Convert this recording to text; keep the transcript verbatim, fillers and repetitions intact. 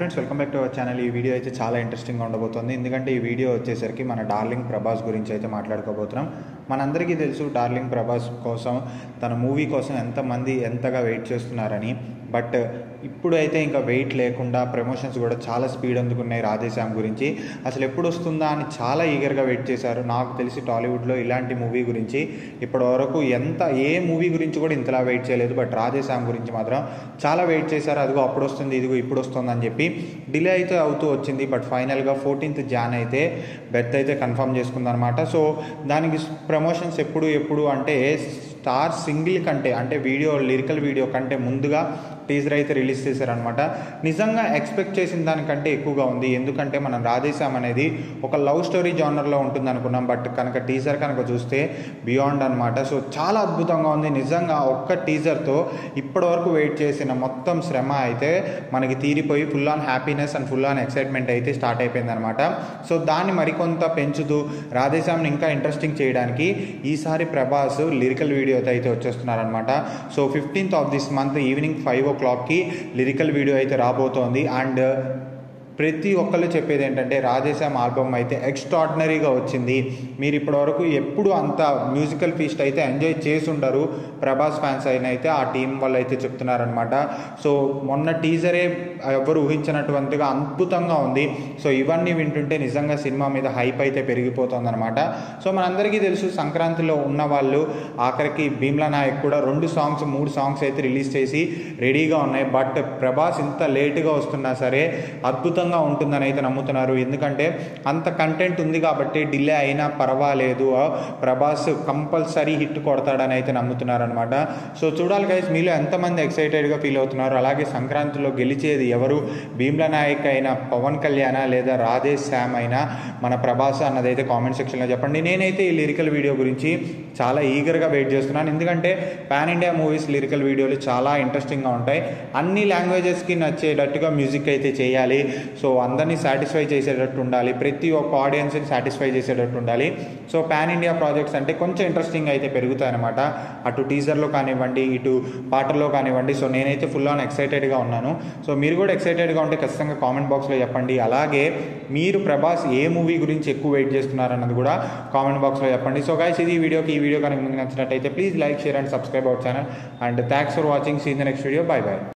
Friends welcome back to our channel. ఈ video అయితే చాలా ఇంట్రెస్టింగ్గా ఉండబోతుంది. ఎందుకంటే ఈ వీడియో వచ్చేసరికి మన డార్లింగ్ ప్రభాస్ గురించి అయితే మాట్లాడుకోబోతున్నాం. మనందరికీ తెలుసు డార్లింగ్ ప్రభాస్ కోసం, తన మూవీ కోసం ఎంతమంది ఎంతగా వెయిట్ చేస్తున్నారని. బట్ ఇప్పుడైతే ఇంకా వెయిట్ లేకుండా ప్రమోషన్స్ కూడా చాలా స్పీడ్ అందుకున్నాయి రాధేశ్యామ్ గురించి. అసలు ఎప్పుడు వస్తుందా అని చాలా ఈగర్గా వెయిట్ చేశారు. నాకు తెలిసి టాలీవుడ్లో ఇలాంటి మూవీ గురించి ఇప్పటి వరకు ఎంత ఏ మూవీ గురించి కూడా ఇంతలా వెయిట్ చేయలేదు. బట్ రాధేశ్యామ్ గురించి మాత్రం చాలా వెయిట్ చేశారు. అదిగో అప్పుడు వస్తుంది, ఇదిగో ఇప్పుడు వస్తుంది అని చెప్పి డిలే అయితే అవుతూ వచ్చింది. బట్ ఫైనల్గా ఫోర్టీన్త్ జాన్ అయితే బెర్త్ అయితే కన్ఫర్మ్ చేసుకుందనమాట. సో దానికి ప్రమోషన్స్ ఎప్పుడు ఎప్పుడు అంటే స్టార్ సింగిల్ కంటే అంటే వీడియో లిరికల్ వీడియో కంటే ముందుగా టీజర్ అయితే రిలీజ్ చేశారనమాట. నిజంగా ఎక్స్పెక్ట్ చేసిన దానికంటే ఎక్కువగా ఉంది. ఎందుకంటే మనం రాధేశ్యామ్ అనేది ఒక లవ్ స్టోరీ జానర్లో ఉంటుంది అనుకున్నాం. బట్ కనుక టీజర్ కనుక చూస్తే బియాండ్ అనమాట. సో చాలా అద్భుతంగా ఉంది. నిజంగా ఒక్క టీజర్తో ఇప్పటి వరకు వెయిట్ చేసిన మొత్తం శ్రమ అయితే మనకి తీరిపోయి full on happiness and full on excitement అయితే స్టార్ట్ అయిపోయింది అనమాట. సో దాన్ని మరికొంత పెంచుతూ రాధేశ్యామ్ని ఇంకా ఇంట్రెస్టింగ్ చేయడానికి ఈసారి ప్రభాస్ లిరికల్ వీడియోతో అయితే వచ్చేస్తున్నారనమాట. So fifteenth of this month evening five ఓ క్లాక్కి లిరికల్ వీడియో అయితే రాబోతోంది. అండ్ ప్రతి ఒక్కళ్ళు చెప్పేది ఏంటంటే రాధేశ్యామ్ ఆల్బమ్ అయితే ఎక్స్ట్రాడినరీగా వచ్చింది. మీరు ఇప్పటివరకు ఎప్పుడు అంత మ్యూజికల్ ఫీస్ట్ అయితే ఎంజాయ్ చేసి ఉండరు ప్రభాస్ ఫ్యాన్స్ అయిన అయితే ఆ టీం వాళ్ళు అయితే చెప్తున్నారనమాట. సో మొన్న టీజరే ఎవరు ఊహించినటువంటిగా అద్భుతంగా ఉంది. సో ఇవన్నీ వింటుంటే నిజంగా సినిమా మీద హైప్ అయితే పెరిగిపోతుంది అనమాట. సో మనందరికీ తెలుసు సంక్రాంతిలో ఉన్న వాళ్ళు ఆఖరికి భీమ్లా నాయక్ కూడా రెండు సాంగ్స్ మూడు సాంగ్స్ అయితే రిలీజ్ చేసి రెడీగా ఉన్నాయి. బట్ ప్రభాస్ ఇంత లేటుగా వస్తున్నా సరే అద్భుతంగా ఉంటుందని అయితే నమ్ముతున్నారు. ఎందుకంటే అంత కంటెంట్ ఉంది కాబట్టి డిలే అయినా పర్వాలేదు, ప్రభాస్ కంపల్సరీ హిట్ కొడతాడని అయితే నమ్ముతున్నారు అనమాట. సో చూడాలి గైస్, మీలో ఎంతమంది ఎక్సైటెడ్గా ఫీల్ అవుతున్నారు. అలాగే సంక్రాంతిలో గెలిచేది ఎవరు, భీమ్లా నాయక్ అయినా పవన్ కళ్యాణ్ లేదా రాధేశ్యామ్ అయినా మన ప్రభాస్ అన్నదైతే కామెంట్ సెక్షన్లో చెప్పండి. నేనైతే ఈ లిరికల్ వీడియో గురించి చాలా ఈగర్గా వెయిట్ చేస్తున్నాను. ఎందుకంటే పాన్ ఇండియా మూవీస్ లిరికల్ వీడియోలు చాలా ఇంట్రెస్టింగ్గా ఉంటాయి. అన్ని లాంగ్వేజెస్కి నచ్చేటట్టుగా మ్యూజిక్ అయితే చేయాలి. సో అందరినీ సాటిస్ఫై చేసేటట్టు ఉండాలి, ప్రతి ఒక్క ఆడియన్స్ని సాటిస్ఫై చేసేటట్టు ఉండాలి. సో పాన్ ఇండియా ప్రాజెక్ట్స్ అంటే కొంచెం ఇంట్రెస్టింగ్ అయితే పెరుగుతాయి అనమాట. అటు టీజర్లో కానివ్వండి, ఇటు పాటల్లో కానివ్వండి. సో నేనైతే ఫుల్ ఆన్ ఎక్సైటెడ్గా ఉన్నాను. సో మీరు కూడా ఎక్సైటెడ్గా ఉంటే ఖచ్చితంగా కామెంట్ బాక్స్లో చెప్పండి. అలాగే మీరు ప్రభాస్ ఏ మూవీ గురించి ఎక్కువ వెయిట్ చేస్తున్నారన్నది కూడా కామెంట్ బాక్స్లో చెప్పండి. సో గైస్, ఇది ఈ వీడియోకి ఈ వీడియో కనుక మీకు నచ్చినట్టయితే please like, share and subscribe our channel. And thanks for watching. See in the next video. Bye by.